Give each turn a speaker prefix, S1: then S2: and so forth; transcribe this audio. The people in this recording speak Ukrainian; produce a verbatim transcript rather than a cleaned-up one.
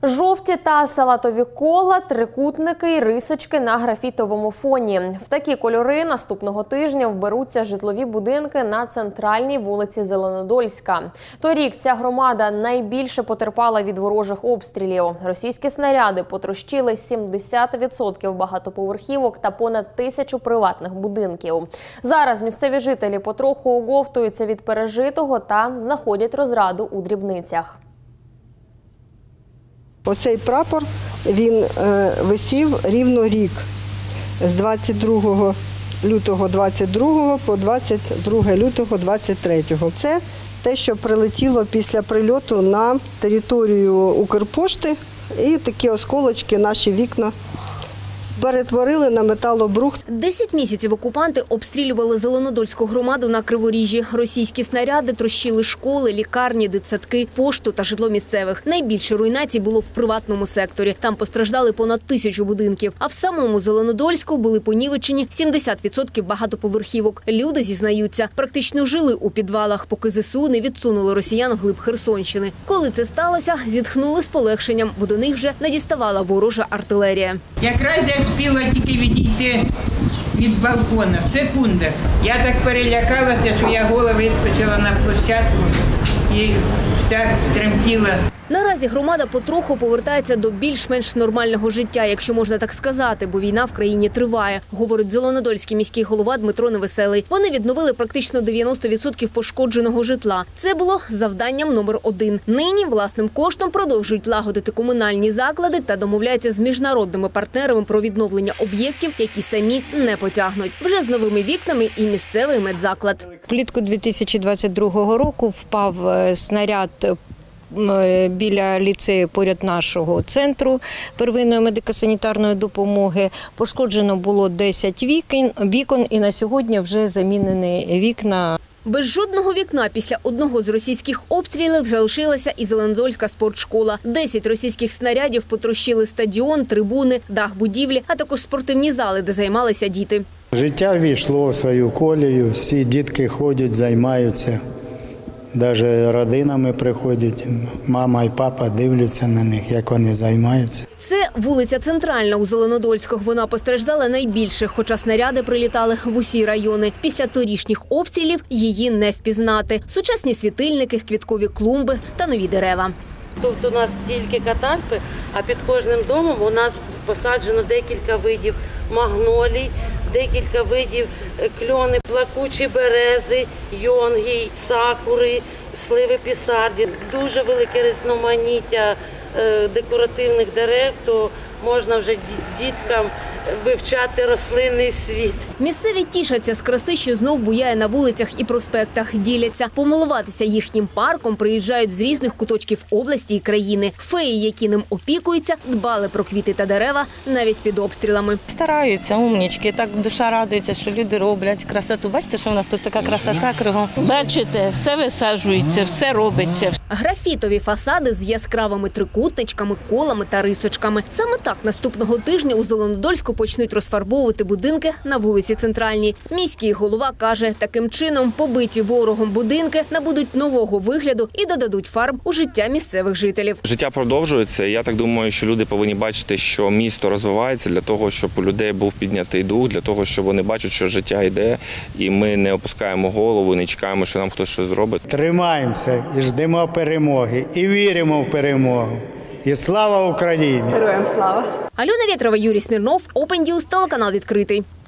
S1: Жовті та салатові кола, трикутники і рисочки на графітовому фоні. В такі кольори наступного тижня вберуться житлові будинки на центральній вулиці Зеленодольська. Торік ця громада найбільше потерпала від ворожих обстрілів. Російські снаряди потрощили сімдесят відсотків багатоповерхівок та понад тисячу приватних будинків. Зараз місцеві жителі потроху оговтуються від пережитого та знаходять розраду у дрібницях.
S2: Оцей прапор, він е, висів рівно рік, з двадцять другого лютого двадцять другого по двадцять друге лютого двадцять третього. Це те, що прилетіло після прильоту на територію Укрпошти, і такі осколочки наші вікна перетворили на металобрухт.
S3: Десять місяців окупанти обстрілювали Зеленодольську громаду на Криворіжжі. Російські снаряди трощили школи, лікарні, дитсадки, пошту та житло місцевих. Найбільше руйнацій було в приватному секторі. Там постраждали понад тисячу будинків. А в самому Зеленодольську були понівечені сімдесят відсотків багатоповерхівок. Люди зізнаються, практично жили у підвалах, поки ЗСУ не відсунули росіян вглиб Херсонщини. Коли це сталося, зітхнули з полегшенням, бо до них вже не діставала ворожа артилерія.
S4: Якраз я встигла тільки відійти від балкона, в секундах. Я так перелякалася, що я голову вискочила на площадку і вся тремтіла.
S3: Наразі громада потроху повертається до більш-менш нормального життя, якщо можна так сказати, бо війна в країні триває, говорить Зеленодольський міський голова Дмитро Невеселий. Вони відновили практично дев'яносто відсотків пошкодженого житла. Це було завданням номер один. Нині власним коштом продовжують лагодити комунальні заклади та домовляються з міжнародними партнерами про відновлення об'єктів, які самі не потягнуть. Вже з новими вікнами і місцевий медзаклад.
S5: Влітку дві тисячі двадцять другого року впав снаряд біля ліцею поряд нашого центру первинної медико-санітарної допомоги. Пошкоджено було десять вікон, вікон і на сьогодні вже замінені вікна.
S3: Без жодного вікна після одного з російських обстрілів залишилася і Зеленодольська спортшкола. Десять російських снарядів потрощили стадіон, трибуни, дах будівлі, а також спортивні зали, де займалися діти.
S6: Життя війшло в свою колію, всі дітки ходять, займаються. Навіть родинами приходять, мама і папа дивляться на них, як вони займаються.
S3: Це вулиця Центральна у Зеленодольську. Вона постраждала найбільше, хоча снаряди прилітали в усі райони. Після торішніх обстрілів її не впізнати. Сучасні світильники, квіткові клумби та нові дерева.
S7: Тут у нас тільки катальпи, а під кожним домом у нас посаджено декілька видів магнолій, декілька видів кльони, плакучі берези, йонги, сакури, сливи пісарді. Дуже велике різноманіття декоративних дерев, то можна вже діткам вивчати рослинний світ.
S3: Місцеві тішаться з краси, що знов буяє на вулицях і проспектах. Діляться. Помилуватися їхнім парком приїжджають з різних куточків області і країни. Феї, які ним опікуються, дбали про квіти та дерева навіть під обстрілами.
S8: Стараються, умнічки. Так душа радується, що люди роблять красоту. Бачите, що в нас тут така красота кругом?
S9: Бачите, все висаджується, все робиться.
S3: Графітові фасади з яскравими трикутничками, колами та рисочками. Саме так наступного тижня у Зеленодольську почнуть розфарбовувати будинки на вулиці Центральній. Міський голова каже, таким чином побиті ворогом будинки набудуть нового вигляду і додадуть фарб у життя місцевих жителів.
S10: Життя продовжується. Я так думаю, що люди повинні бачити, що місто розвивається для того, щоб у людей був піднятий дух, для того, щоб вони бачать, що життя йде, і ми не опускаємо голову, не чекаємо, що нам хтось щось зробить.
S6: Тримаємося і ждемо перемоги, і віримо в перемогу. І слава Україні!
S1: Героям слава!
S3: Альона Вєтрова, Юрій Смірнов, Open News, телеканал відкритий.